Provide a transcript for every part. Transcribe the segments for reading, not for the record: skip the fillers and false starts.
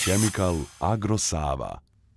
Chemical Agro Sava.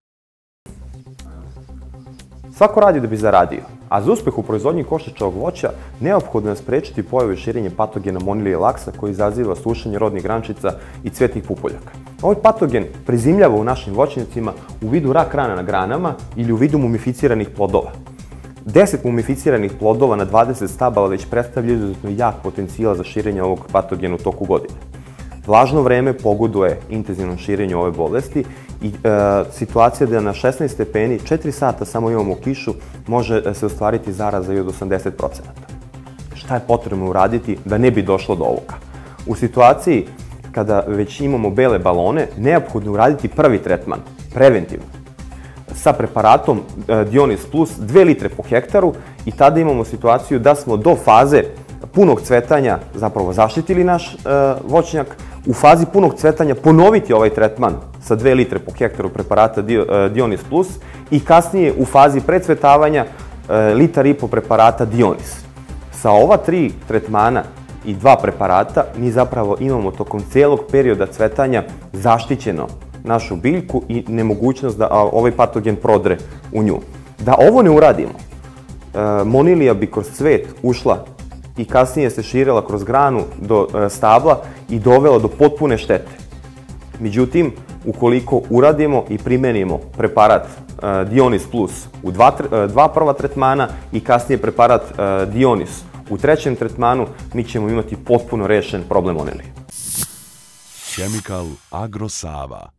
Svako radi da bi zaradio, a za uspeh u proizvodnji košničavog voća neophodno je sprečiti pojavu i širenje patogena Monilije laksa koji izaziva sušenje rodnih grančica i cvetnih pupoljaka. Ovaj patogen prezimljava u našim voćnjacima u vidu rak rana na granama ili u vidu mumificiranih plodova. 10 mumificiranih plodova na 20 stabala već predstavlja izuzetno jak potencijal za širenje ovog patogena u toku godine. Vlažno vreme pogoduje intenzivnom širenju ove bolesti i situacija da na 16 stepeni 4 sata samo imamo kišu može se ostvariti zaraza i od 80%. Šta je potrebno uraditi da ne bi došlo do ovoga? U situaciji kada već imamo bele balone, neophodno je uraditi prvi tretman, preventivno, sa preparatom Dionis Plus 2 litre po hektaru i tada imamo situaciju da smo do faze punog cvetanja zapravo zaštitili naš voćnjak, u fazi punog cvetanja ponoviti ovaj tretman sa 2 litre po hektaru preparata Dionis Plus i kasnije u fazi precvetavanja 1,5 litar preparata Dionis. Sa ova 3 tretmana i 2 preparata mi zapravo imamo tokom celog perioda cvetanja zaštićeno našu biljku i nemogućnost da ovaj patogen prodre u nju. Da ovo ne uradimo, Monilija bi kroz cvet ušla i kasnije se širila kroz granu do stabla i dovela do potpune štete. Međutim, ukoliko uradimo i primenimo preparat Dionis Plus u 2 prva tretmana i kasnije preparat Dionis u 3. tretmanu, mi ćemo imati potpuno rešen problem Monilije. Chemical Agro Sava.